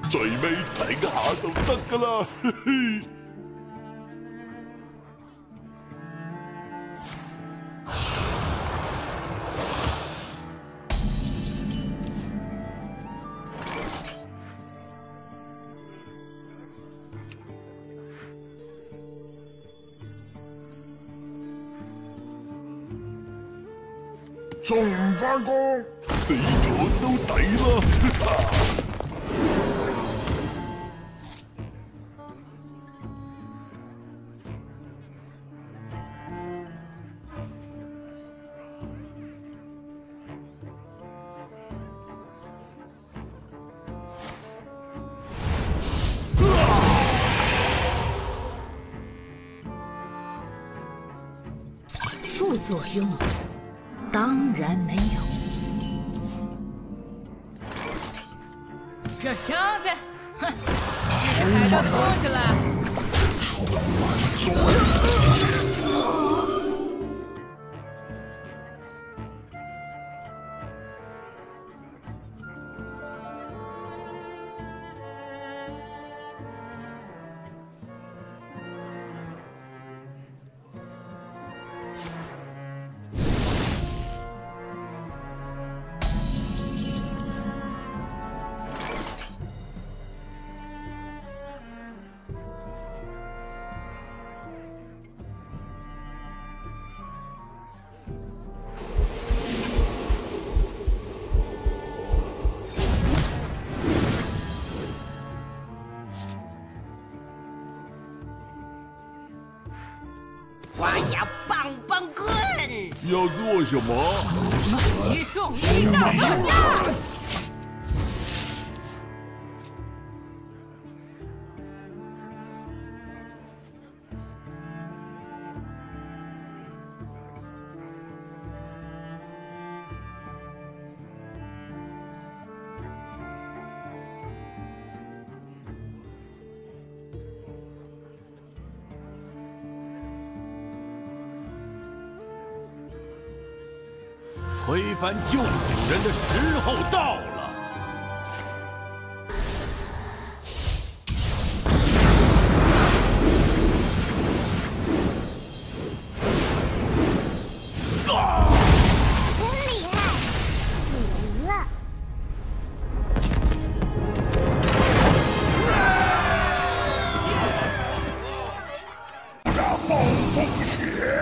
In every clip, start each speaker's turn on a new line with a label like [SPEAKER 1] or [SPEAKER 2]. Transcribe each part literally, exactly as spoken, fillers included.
[SPEAKER 1] 最尾整下就得噶啦，嘿嘿。
[SPEAKER 2] 仲唔翻工？
[SPEAKER 1] 死咗都抵啦！
[SPEAKER 3] 副作用？当然没有。
[SPEAKER 4] 这小子，哼，你是排到过去了。
[SPEAKER 2] 充满作用。
[SPEAKER 5] 我要棒棒棍！
[SPEAKER 1] 要做什么？
[SPEAKER 4] 一送一到大家。
[SPEAKER 6] 推翻旧主人的时候到了。
[SPEAKER 5] 啊！真厉害，你赢了。
[SPEAKER 2] 大暴风雪。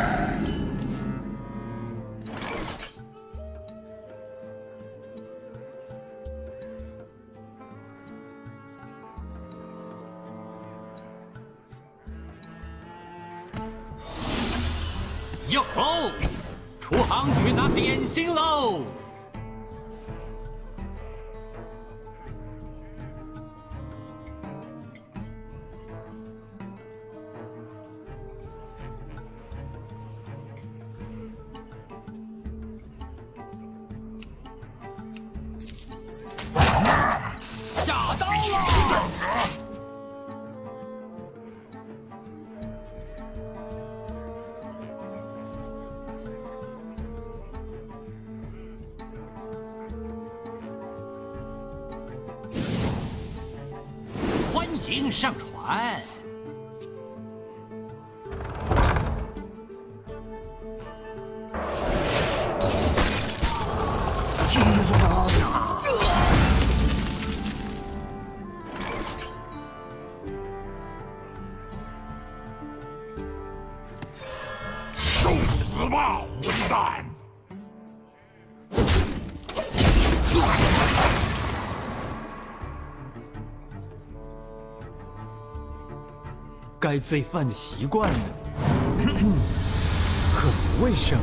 [SPEAKER 6] 哟吼！出航去拿点心喽！下刀了！欢迎上船。
[SPEAKER 2] 受死吧，混蛋！
[SPEAKER 7] 该罪犯的习惯呢？很不卫生。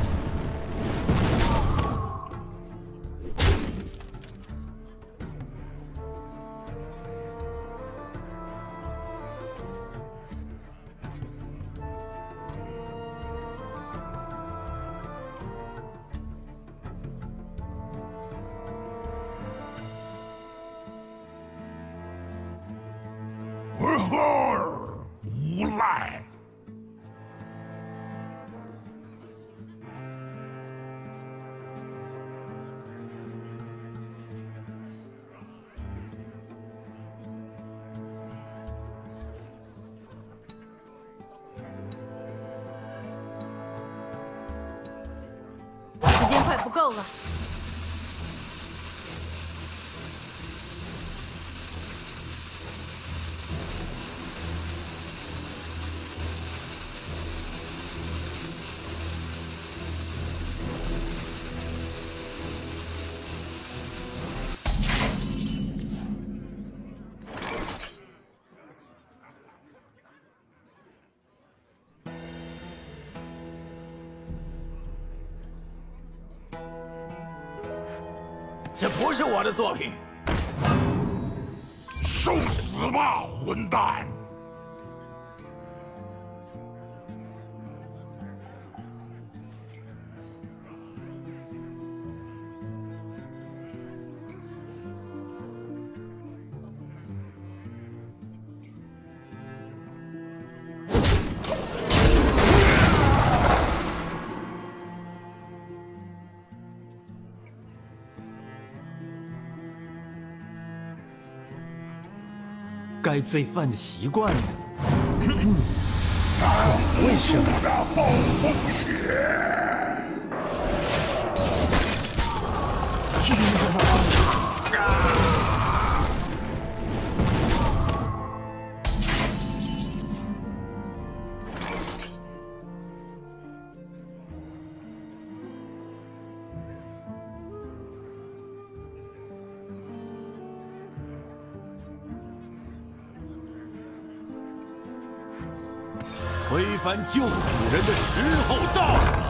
[SPEAKER 2] 无赖！
[SPEAKER 4] 快不够了。
[SPEAKER 6] 这不是我的作品。
[SPEAKER 2] 受死吧，混蛋！
[SPEAKER 7] 该罪犯的习惯呢？
[SPEAKER 2] 为什么的暴风雪？
[SPEAKER 1] 推翻旧主人的时候到了。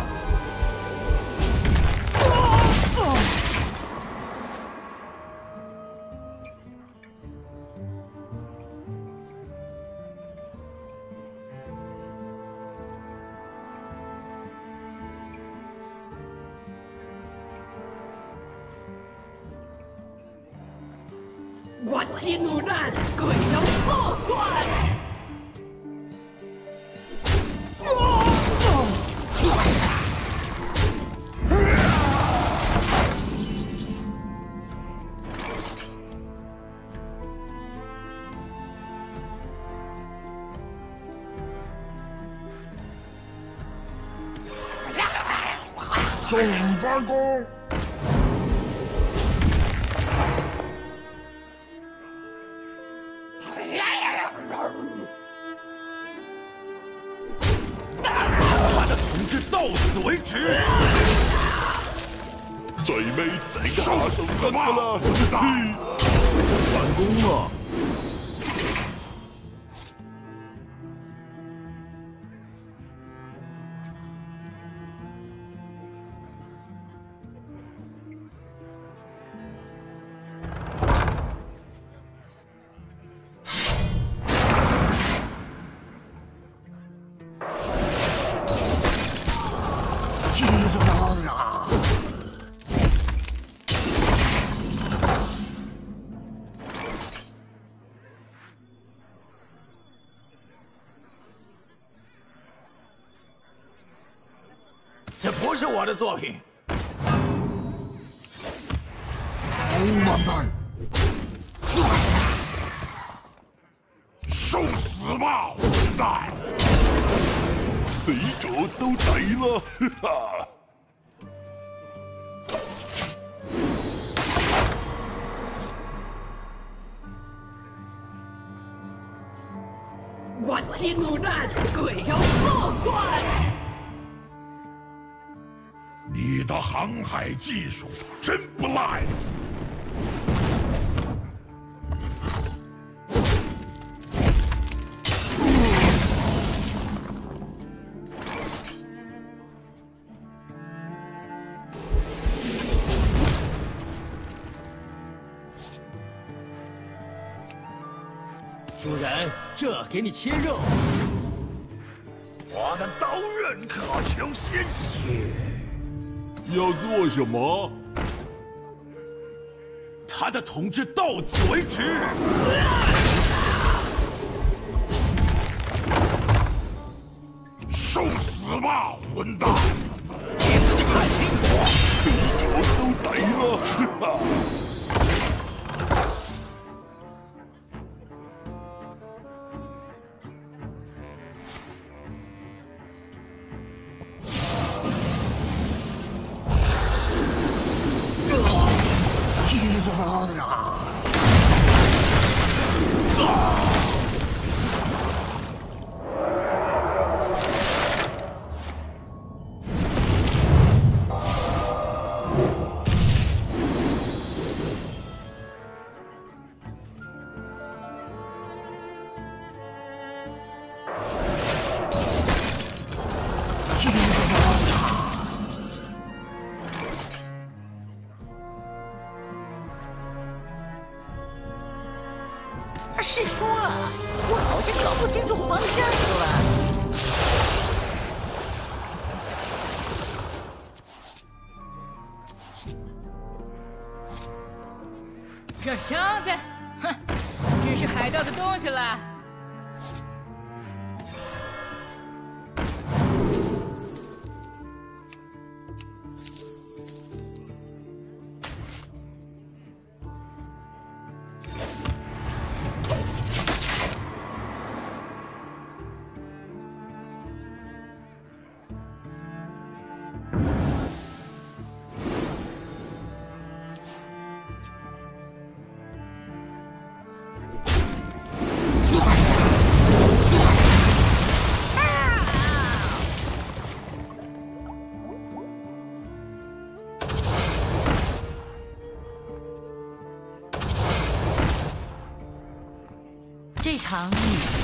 [SPEAKER 3] 我金木难，鬼有祸患。
[SPEAKER 2] 总发功！
[SPEAKER 1] 他的统治到此为止。再没再个手干的了，完工了。
[SPEAKER 6] 这不是我的作品。
[SPEAKER 2] 完蛋！受死吧，混蛋！
[SPEAKER 1] 死者都来了，哈哈！
[SPEAKER 3] 我金木难，鬼有祸患。
[SPEAKER 2] 你的航海技术真不赖。
[SPEAKER 6] 主人，这给你切肉。
[SPEAKER 2] 我的刀刃渴求鲜血。
[SPEAKER 1] 要做什么？他的统治到此为止。
[SPEAKER 2] 受死吧，混蛋！
[SPEAKER 6] 你自己看清楚，
[SPEAKER 1] 死者都来了，哈哈！
[SPEAKER 3] 是说啊，我好像搞不清楚方向了。
[SPEAKER 4] 这箱子，哼，这是海盗的东西了。
[SPEAKER 3] 这场你